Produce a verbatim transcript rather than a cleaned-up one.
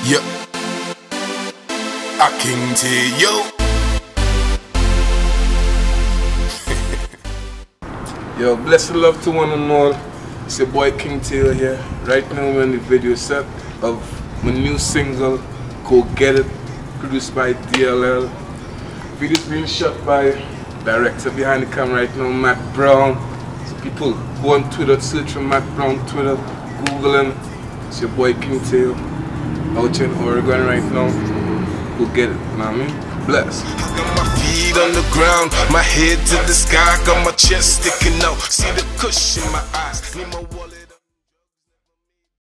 Yep. I King T, yo. Yo, blessed love to one and all. It's your boy King Tail here. Right now we're in the video set of my new single, Go Get It, produced by D L L. Video's being shot by director behind the camera right now, Matt Brown. So people go on Twitter, search for Matt Brown, Twitter, Google him. It's your boy King Tail, out here in Oregon right now. Go get it, you know what I mean? Bless. Got my feet on the ground, my head to the sky, got my chest sticking out. See the cushion in my eyes. Need my wallet.